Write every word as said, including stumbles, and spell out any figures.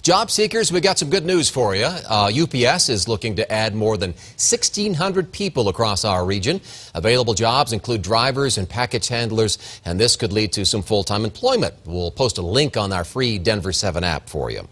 Job seekers, we got some good news for you. Uh, U P S is looking to add more than sixteen hundred people across our region. Available jobs include drivers and package handlers, and this could lead to some full-time employment. We'll post a link on our free Denver seven app for you.